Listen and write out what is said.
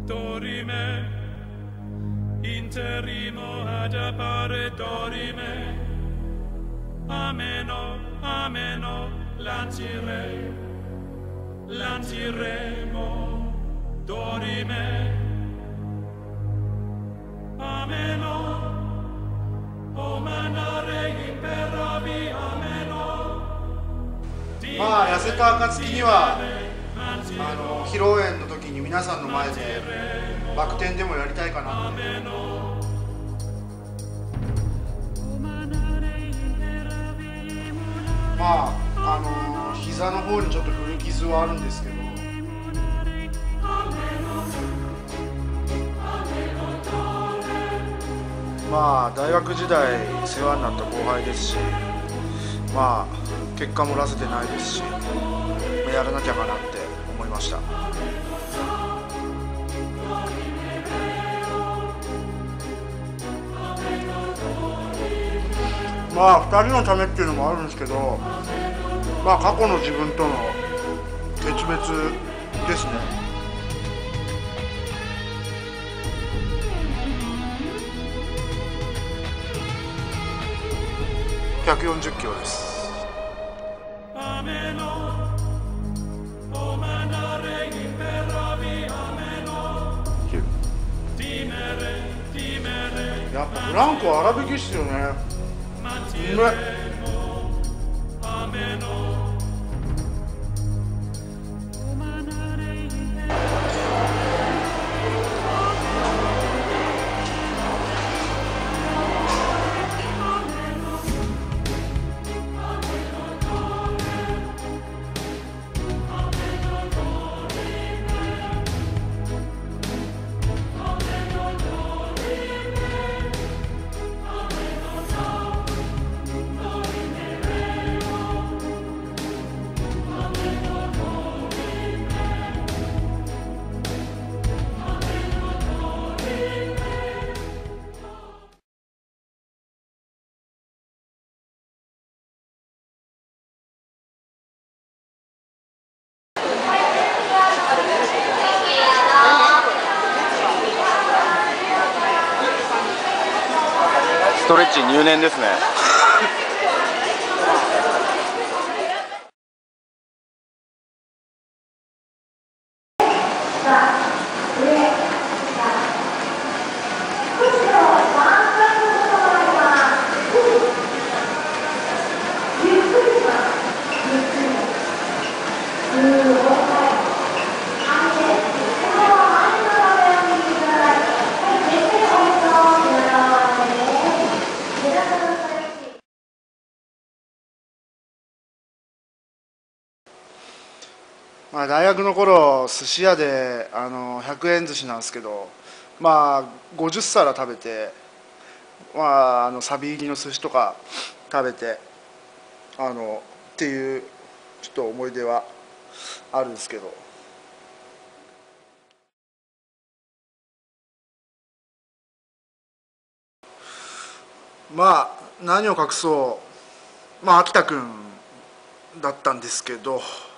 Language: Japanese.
dorime, interrimo ad appare dorime, ameno, ameno, lanciremo, dorime, ameno, o manare imperavi, ameno. まあ痩せた暁には披露宴の時に皆さんの前でバク転でもやりたいかなって。まあ膝の方にちょっと古傷はあるんですけど、まあ大学時代世話になった後輩ですし、まあ結果も出せてないですし、やらなきゃかなって思いました。まあ2人のためっていうのもあるんですけど、まあ過去の自分との決別ですね。140キロです。やっぱフランコは粗挽きっすよね。うめっ。 ストレッチ入念ですね。 まあ大学の頃寿司屋で100円寿司なんですけど、まあ50皿食べて、まあサビ入りの寿司とか食べてっていうちょっと思い出はあるんですけど。まあ何を隠そう、まあ秋田君だったんですけど、